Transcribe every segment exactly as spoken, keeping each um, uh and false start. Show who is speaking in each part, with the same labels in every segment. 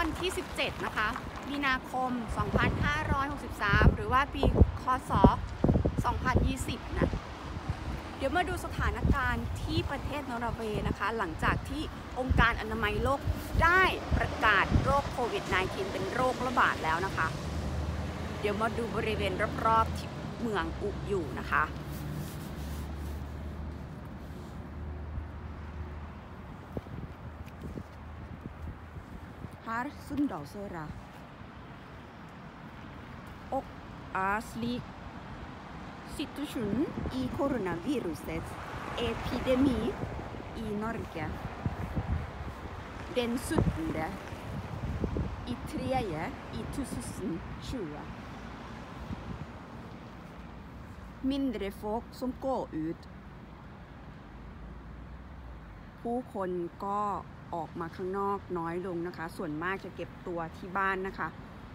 Speaker 1: วันที่สิบเจ็ดนะคะมีนาคมสองพันห้าร้อยหกสิบสามหรือว่าปีคศสองพันยี่สิบนะเดี๋ยวมาดูสถานการณ์ที่ประเทศนอร์เวย์นะคะหลังจากที่องค์การอนามัยโลกได้ประกาศโรคโควิด สิบเก้า เป็นโรคระบาดแล้วนะคะเดี๋ยวมาดูบริเวณรอบๆที่เมืองอุอยู่นะคะHer Sunndalsøra og er slik situasjonen i koronavirusets epidemi i Norge den syttende i tredje i tusen tjue. Mindre folk som går ut ผู้คนก็ออกมาข้างนอกน้อยลงนะคะส่วนมากจะเก็บตัวที่บ้านนะคะ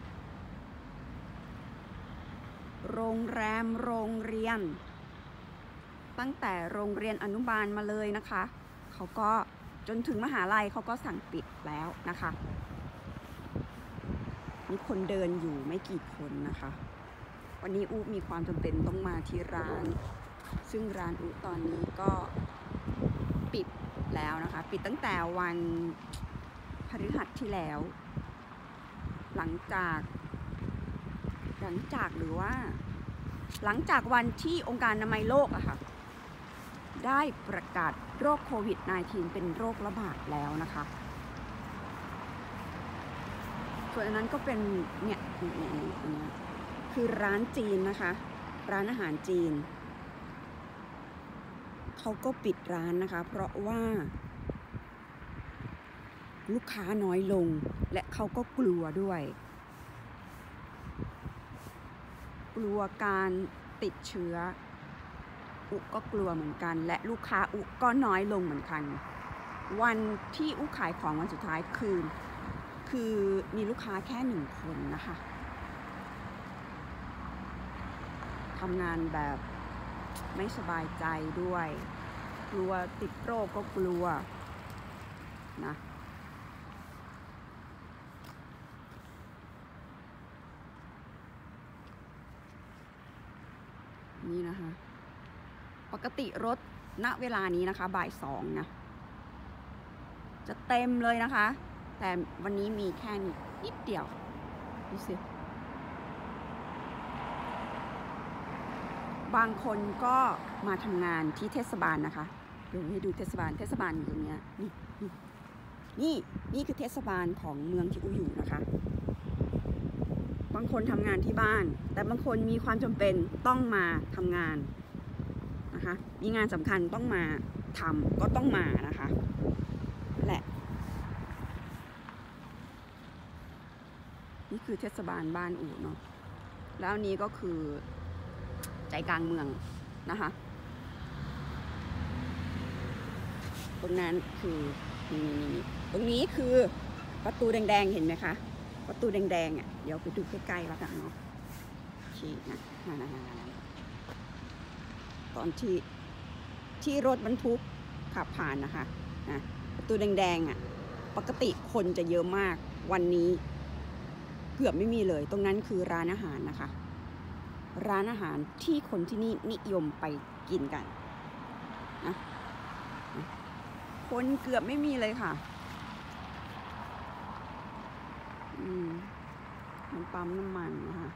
Speaker 1: โรงแรมโรงเรียนตั้งแต่โรงเรียนอนุบาลมาเลยนะคะเขาก็จนถึงมหาลัยเขาก็สั่งปิดแล้วนะคะมีคนเดินอยู่ไม่กี่คนนะคะวันนี้อูมีความจำเป็นต้องมาที่ร้านซึ่งร้านอูตอนนี้ก็ปิดแล้วนะคะปิดตั้งแต่วันพฤหัสที่แล้วหลังจากหลังจากหรือว่าหลังจากวันที่องค์การอนามัยโลกอะค่ะได้ประกาศโรคโควิด สิบเก้า เป็นโรคระบาดแล้วนะคะส่วนอันนั้นก็เป็นเนี่ยเนี่ยเนี่ยคือร้านจีนนะคะร้านอาหารจีนเขาก็ปิดร้านนะคะเพราะว่าลูกค้าน้อยลงและเขาก็กลัวด้วยกลัวการติดเชื้ออุก็กลัวเหมือนกันและลูกค้าอุก็น้อยลงเหมือนกันวันที่อุขายของวันสุดท้ายคือคือมีลูกค้าแค่หนึ่งคนนะคะทำงานแบบไม่สบายใจด้วยกลัวติดโรคก็กลัวนะนี่นะคะปกติรถณเวลานี้นะคะบ่ายสองนะจะเต็มเลยนะคะแต่วันนี้มีแค่นิดเดียวดูสิบางคนก็มาทำงานที่เทศบาลนะคะเดี๋ยวให้ดูเทศบาลเทศบาลอยู่ตรงนี้นี่นี่นี่คือเทศบาลของเมืองที่อูอยู่นะคะบางคนทำงานที่บ้านแต่บางคนมีความจำเป็นต้องมาทำงานนะคะมีงานสำคัญต้องมาทำก็ต้องมานะคะแหละนี่คือเทศบาลบ้านอู่เนาะแล้วนี้ก็คือใจกลางเมืองนะคะตรงนั้นคือนี่ตรงนี้คือประตูแดงๆเห็นไหมคะประตูแดงๆอ่ะเดี๋ยวไปดูใกล้ๆแล้วกันเนาะชี้นะตอนที่ที่รถบรรทุกขับผ่านนะคะนะประตูแดงๆอ่ะปกติคนจะเยอะมากวันนี้เกือบไม่มีเลยตรงนั้นคือร้านอาหารนะคะร้านอาหารที่คนที่นี่นิยมไปกินกันนะคนเกือบไม่มีเลยค่ะอืมมันปั๊มน้ำมันนะคะ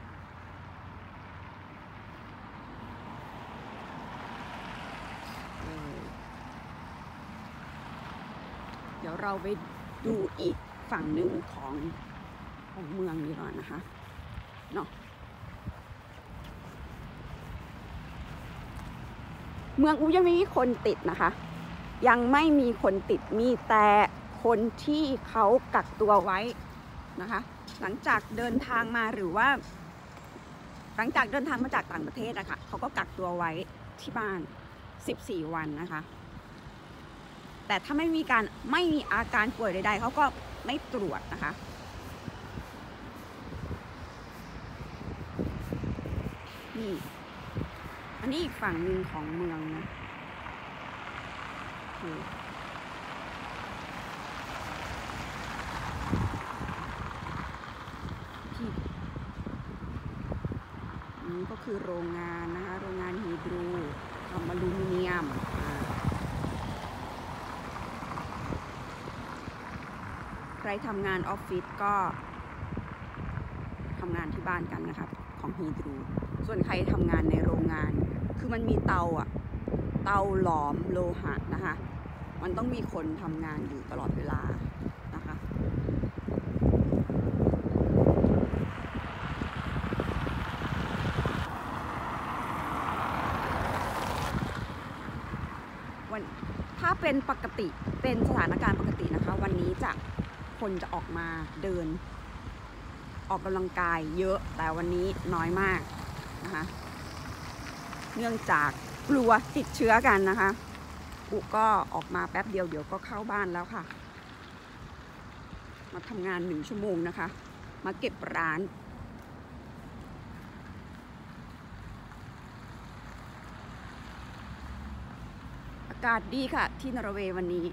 Speaker 1: เดี๋ยวเราไปดูอีกฝั่งหนึ่งของของเมืองดีกว่านะคะเนาะเมืองอูยังไม่มีคนติดนะคะยังไม่มีคนติดมีแต่คนที่เขากักตัวไว้นะคะหลังจากเดินทางมาหรือว่าหลังจากเดินทางมาจากต่างประเทศนะคะเขาก็กักตัวไว้ที่บ้านสิบสี่วันนะคะแต่ถ้าไม่มีการไม่มีอาการป่วยใดๆเขาก็ไม่ตรวจนะคะนี่อันนี้อีกฝั่งหนึ่งของเมืองนะคือโรงงานนะคะโรงงานฮีดรูทำอลูมิเนียมใครทำงานออฟฟิศก็ทำงานที่บ้านกันนะคะของฮีดรูส่วนใครทำงานในโรงงานคือมันมีเตาอะเตาหลอมโลหะนะคะมันต้องมีคนทำงานอยู่ตลอดเวลานะคะวันถ้าเป็นปกติเป็นสถานการณ์ปกตินะคะวันนี้จะคนจะออกมาเดินออกกำลังกายเยอะแต่วันนี้น้อยมากนะคะเนื่องจากกลัวติดเชื้อกันนะคะอุก็ออกมาแป๊บเดียวเดี๋ยวก็เข้าบ้านแล้วค่ะมาทำงานหนึ่งชั่วโมงนะคะมาเก็บร้านอากาศดีค่ะที่นอร์เวย์วันนี้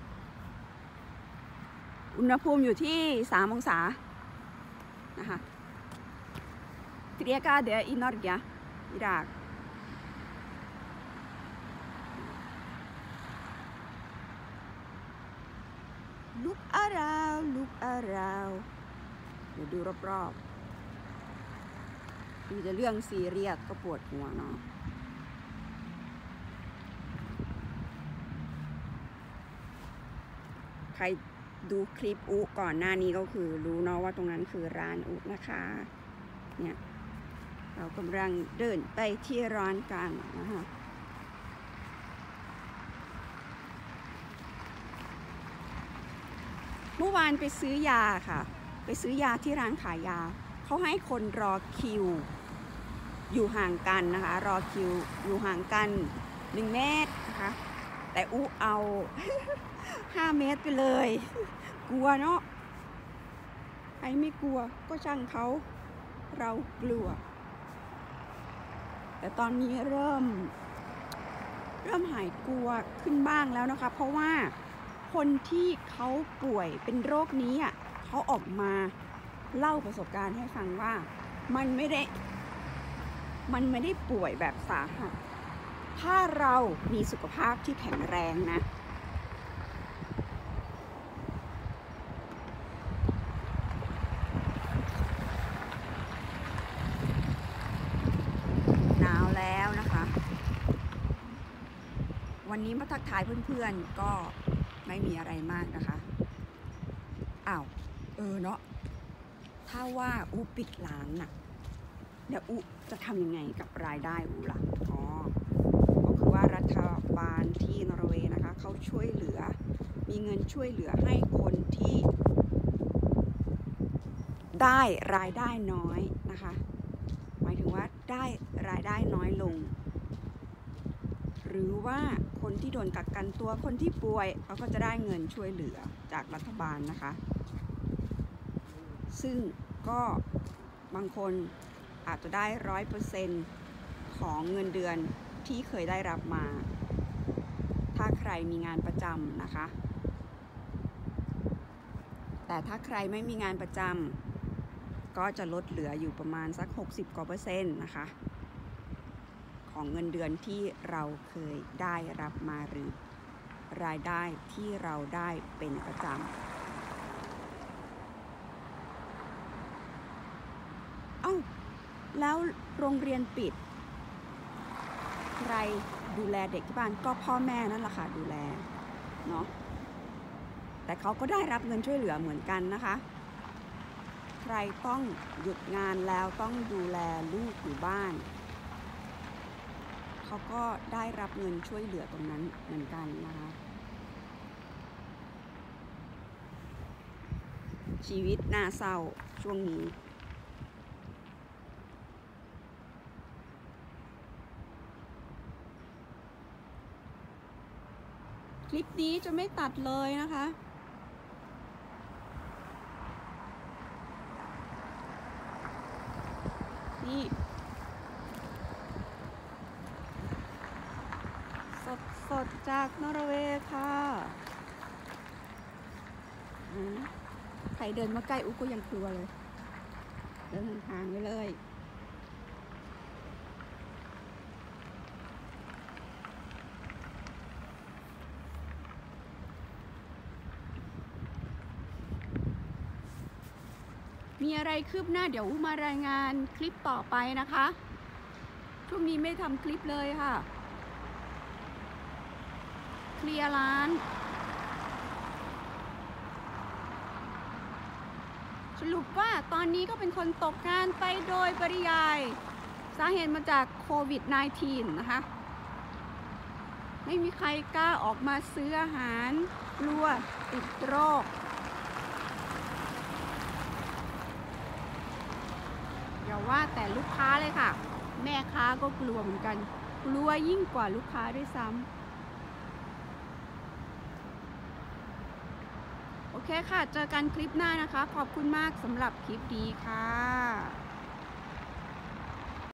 Speaker 1: อุณหภูมิอยู่ที่สามองศานะคะเรียกาเดียอินนอร์เกียอิรักลุกอาราวลุกอาราวเดี๋ยวดูรอบๆดูจะเรื่องซีเรียสก็ปวดหัวเนาะใครดูคลิปอุก่อนหน้านี้ก็คือรู้เนาะว่าตรงนั้นคือร้านอุนะคะเนี่ยเรากำลังเดินไปที่ร้านกันนะคะเมื่อวานไปซื้อยาค่ะไปซื้อยาที่ร้านขายยาเขาให้คนรอคิวอยู่ห่างกันนะคะรอคิวอยู่ห่างกันหนึ่งเมตรนะคะแต่อุเอาห้าเมตรไปเลยกลัวเนาะใครไม่กลัวก็ช่างเขาเรากลัวแต่ตอนนี้เริ่มเริ่มหายกลัวขึ้นบ้างแล้วนะคะเพราะว่าคนที่เขาป่วยเป็นโรคนี้อ่ะเขาออกมาเล่าประสบการณ์ให้ฟังว่ามันไม่ได้มันไม่ได้ป่วยแบบสาหัสถ้าเรามีสุขภาพที่แข็งแรงนะหนาวแล้วนะคะวันนี้มาทักทายเพื่อนๆก็ไม่มีอะไรมากนะคะอ้าวเออเนาะถ้าว่าอุปิดร้านน่ะเดี๋ยวอุจะทำยังไงกับรายได้อุล่ะอ๋อก็คือว่ารัฐบาลที่นอร์เวย์นะคะเขาช่วยเหลือมีเงินช่วยเหลือให้คนที่ได้รายได้น้อยนะคะหมายถึงว่าได้รายได้น้อยลงหรือว่าคนที่โดนกักกันตัวคนที่ป่วยเขาก็จะได้เงินช่วยเหลือจากรัฐบาลนะคะซึ่งก็บางคนอาจจะได้ร้อยเปอร์เซ็นต์ของเงินเดือนที่เคยได้รับมาถ้าใครมีงานประจำนะคะแต่ถ้าใครไม่มีงานประจำก็จะลดเหลืออยู่ประมาณสักหกสิบกว่าเปอร์เซ็นต์นะคะของเงินเดือนที่เราเคยได้รับมาหรือรายได้ที่เราได้เป็นประจำเอ้าแล้วโรงเรียนปิดใครดูแลเด็กที่บ้านก็พ่อแม่นั่นแหละค่ะดูแลเนาะแต่เขาก็ได้รับเงินช่วยเหลือเหมือนกันนะคะใครต้องหยุดงานแล้วต้องดูแลลูกอยู่บ้านเขาก็ได้รับเงินช่วยเหลือตรงนั้นเหมือนกันนะคะชีวิตน่าเศร้าช่วงนี้คลิปนี้จะไม่ตัดเลยนะคะนี่สดสดจากนอร์เวย์ค่ะใครเดินมาใกล้อุ๊ก็ยังกลัวเลยเดินห่างๆไว้เลยมีอะไรคืบหน้าเดี๋ยวมารายงานคลิปต่อไปนะคะ ช่วงนี้ไม่ทำคลิปเลยค่ะ เคลียร์ร้าน สรุปว่าตอนนี้ก็เป็นคนตกงานไปโดยปริยาย สาเหตุมาจากโควิด สิบเก้า นะคะ ไม่มีใครกล้าออกมาซื้ออาหารกลัวติดโรคอย่าว่าแต่ลูกค้าเลยค่ะ แม่ค้าก็กลัวเหมือนกัน กลัวยิ่งกว่าลูกค้าด้วยซ้ำโอเคค่ะ เจอกันคลิปหน้านะคะ ขอบคุณมากสำหรับคลิปนี้ค่ะ